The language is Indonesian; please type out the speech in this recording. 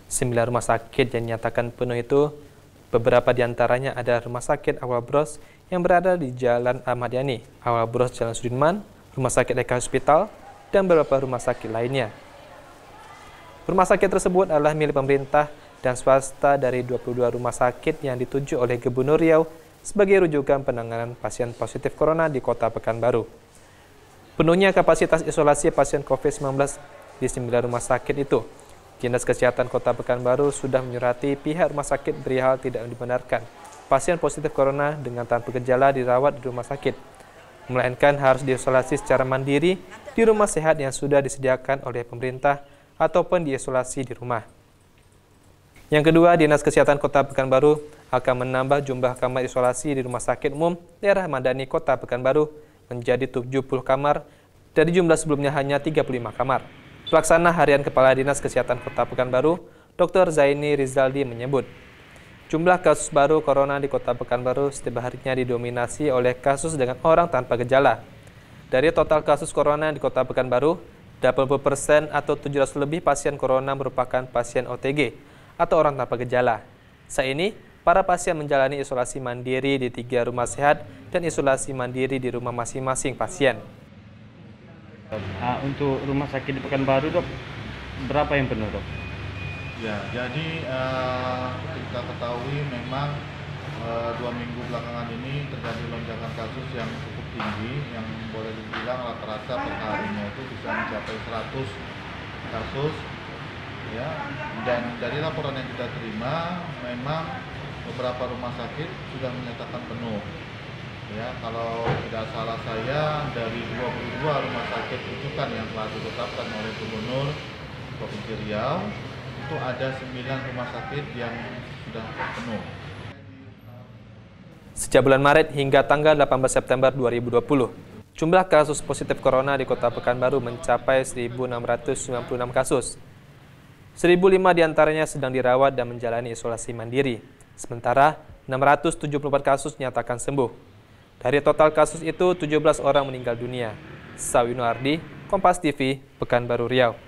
9 rumah sakit yang dinyatakan penuh itu, beberapa diantaranya ada Rumah Sakit Awal Bros yang berada di Jalan Ahmad Yani, Awal Bros Jalan Sudirman, Rumah Sakit Eka Hospital, dan beberapa rumah sakit lainnya. Rumah sakit tersebut adalah milik pemerintah dan swasta dari 22 rumah sakit yang dituju oleh Gubernur Riau sebagai rujukan penanganan pasien positif corona di Kota Pekanbaru. Penuhnya kapasitas isolasi pasien COVID-19 di 9 rumah sakit itu, Dinas Kesehatan Kota Pekanbaru sudah menyurati pihak rumah sakit perihal tidak dibenarkan pasien positif corona dengan tanpa gejala dirawat di rumah sakit, melainkan harus diisolasi secara mandiri di rumah sehat yang sudah disediakan oleh pemerintah ataupun diisolasi di rumah. Yang kedua, Dinas Kesehatan Kota Pekanbaru akan menambah jumlah kamar isolasi di Rumah Sakit Umum Daerah Madani Kota Pekanbaru menjadi 70 kamar dari jumlah sebelumnya hanya 35 kamar. Pelaksana Harian Kepala Dinas Kesehatan Kota Pekanbaru, Dr. Zaini Rizaldi menyebut, jumlah kasus baru corona di Kota Pekanbaru setiap harinya didominasi oleh kasus dengan orang tanpa gejala. Dari total kasus corona di Kota Pekanbaru, 80% atau 700 lebih pasien corona merupakan pasien OTG atau orang tanpa gejala. Saat ini, para pasien menjalani isolasi mandiri di 3 rumah sehat dan isolasi mandiri di rumah masing-masing pasien. Untuk rumah sakit di Pekanbaru, Dok, berapa yang penuh, Dok? Ya, jadi kita ketahui memang 2 minggu belakangan ini terjadi lonjakan kasus yang cukup tinggi, yang boleh dibilang rata-rata per harinya itu bisa mencapai 100 kasus. Ya, dan dari laporan yang kita terima, memang beberapa rumah sakit sudah menyatakan penuh. Ya, kalau tidak salah saya, dari 22 rumah sakit rujukan yang telah ditetapkan oleh Gubernur Provinsi Riau, itu ada 9 rumah sakit yang sudah penuh. Sejak bulan Maret hingga tanggal 18 September 2020, jumlah kasus positif corona di Kota Pekanbaru mencapai 1.696 kasus. 1.005 diantaranya sedang dirawat dan menjalani isolasi mandiri, sementara 674 kasus nyatakan sembuh. Dari total kasus itu, 17 orang meninggal dunia. Sawino Ardi, Kompas TV, Pekanbaru Riau.